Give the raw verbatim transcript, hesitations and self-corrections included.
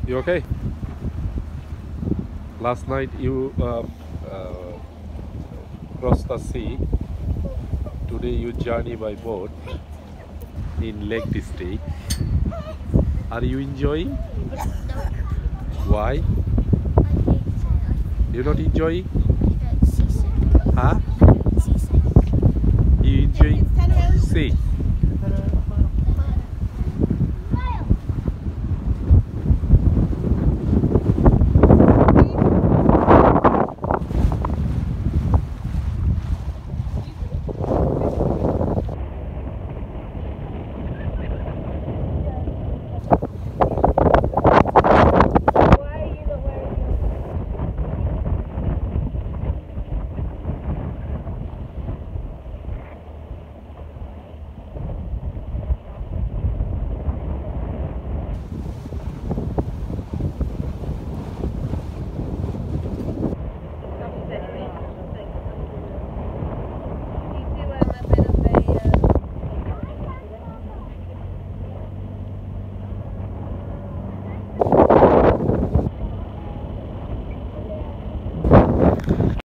You okay? Last night you uh, uh, crossed the sea. Today you journey by boat in Lake District. Are you enjoying? Why? You're not enjoying? Huh? You enjoying sea?